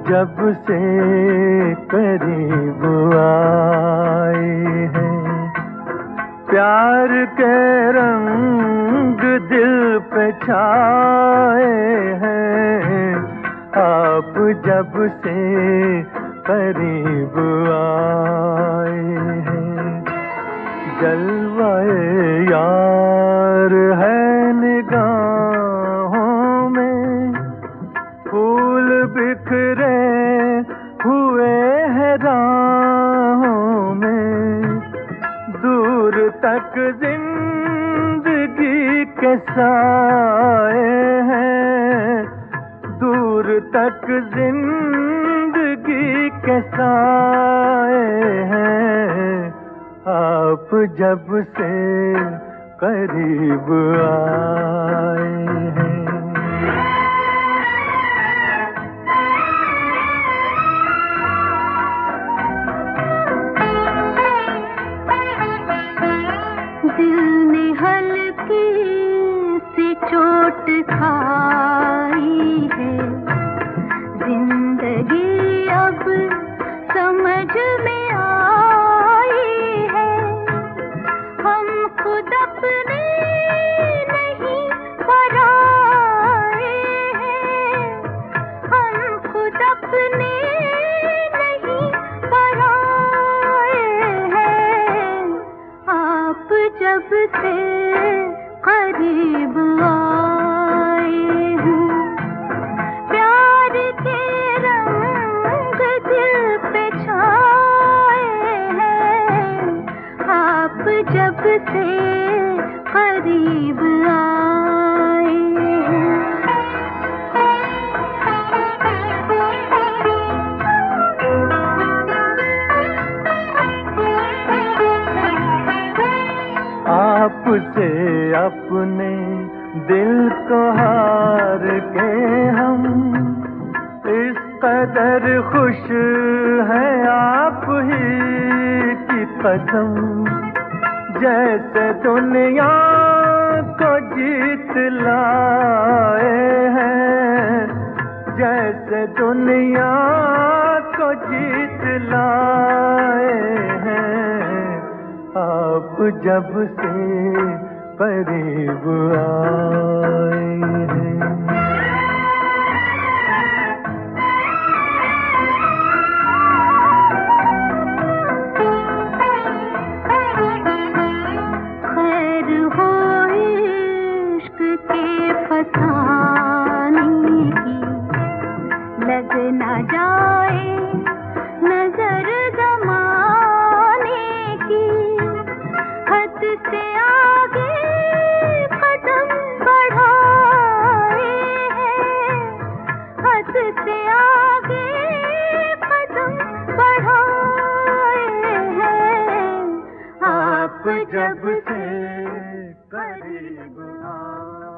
जब से करीब आए हैं, प्यार के रंग दिल पे छाए हैं। आप जब से करीब आए हैं, जलवाए यार है निगाहों में, फूल बिखरे हुए हैं राहों में। दूर तक जिंदगी के साए हैं, दूर तक जिंदगी के साए हैं। आप जब से करीब आए हैं। दिल ने हल्की सी चोट खाई है, जिंदगी अब समझ में आई है। हम खुद अपने नहीं पराए हैं, हम खुद अपने नहीं पराए हैं। आप जब से करीब आए हैं, प्यार के रंग दिल पे छाए हैं। आप जब से करीब आए हैं। आपसे अपने दिल को हार के हम इस कदर खुश हैं, आप ही की कसम। जैसे दुनिया को जीत लाए हैं, जैसे दुनिया को जीत लाए हैं। आप जब से करीब आए हैं। खैर हो इश्क के फसाने की, लग ना जाए नजर जमाने की। हद से आगे कदम बढ़ाए हैं, हद से आगे कदम बढ़ाए हैं। आप जब से करीब आए।